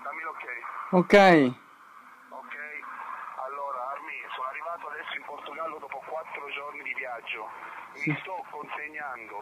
dammi l'ok. Ok. Ok, allora Armi, sono arrivato adesso in Portogallo dopo 4 giorni di viaggio. Mi sto consegnando